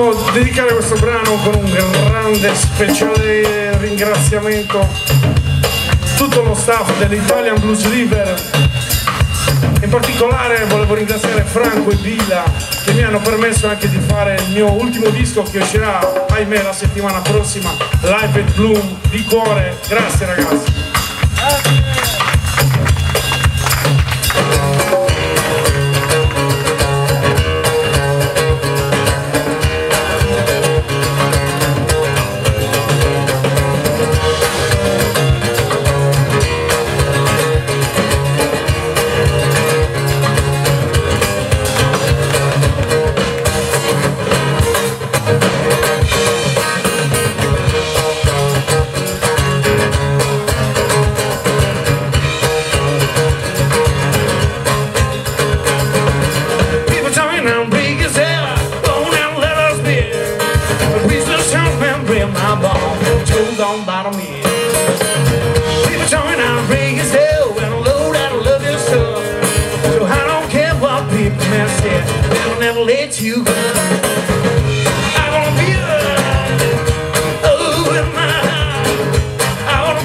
volevamo dedicare questo brano con un grande speciale ringraziamento a tutto lo staff dell'Italian Blues River. In particolare volevo ringraziare Franco e Bila che mi hanno permesso anche di fare il mio ultimo disco che uscirà, ahimè, la settimana prossima, Live at Bloom. Di cuore, grazie ragazzi. Let you go. I wanna be oh in my heart. I wanna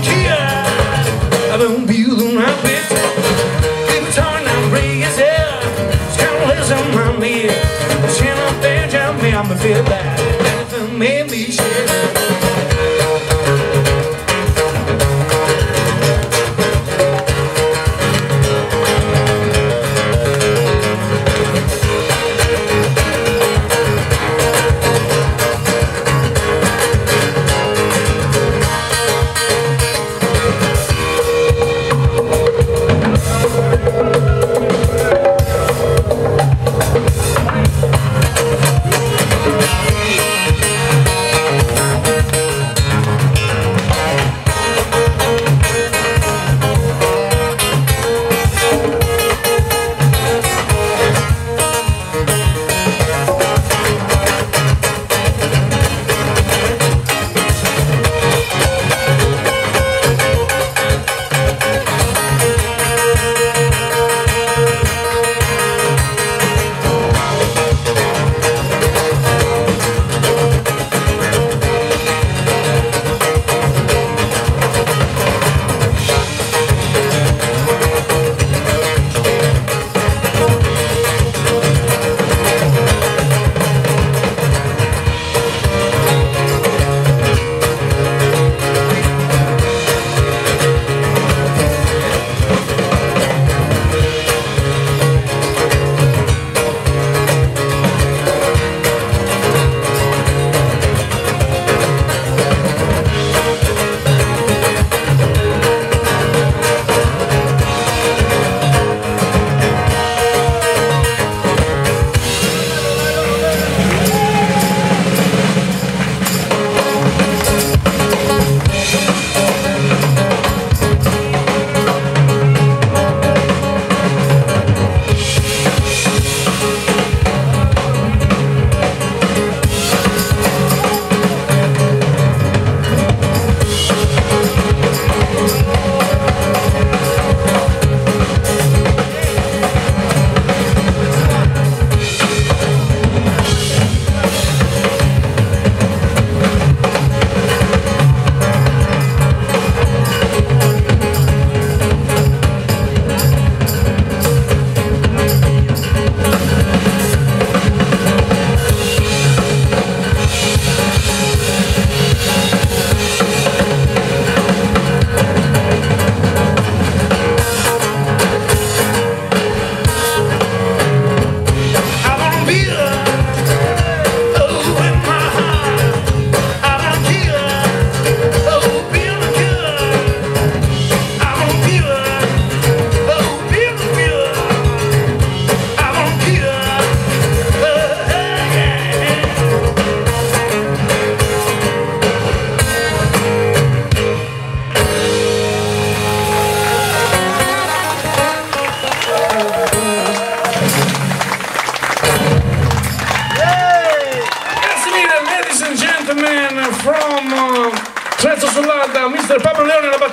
kill. I wanna be the my bitch. People talking, I'm breaking hell. It's kind of less on my knee. Chin up there, jump me, I'm feel bad. Anything made me shit. From Trezzo Sull'Alda, Mr. Pablo Leone alla